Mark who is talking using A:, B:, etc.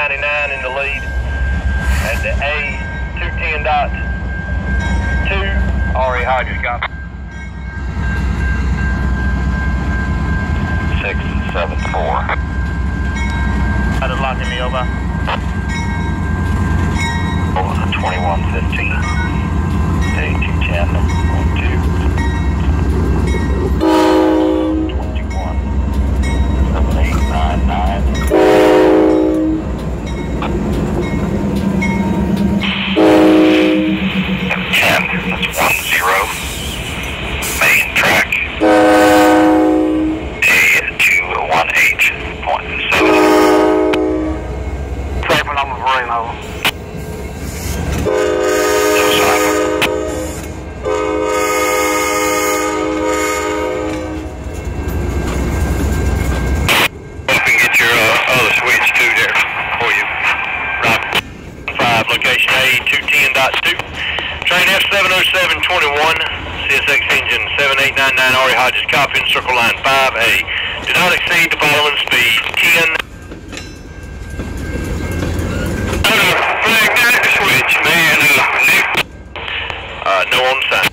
A: 99 in the lead. At the A210.2, RE Hodges, copy. 674.
B: How to lock me over?
A: 2115. A210, 12. 21. 7899. 10, that's 10. Main track. A218.7.
B: Table number Marine over.
A: Location A210.2. Train F70721, CSX engine 7899, RE Hodges, copy in circle line 5A. Do not exceed the following speed, 10. Flag switch, man, no on the sign.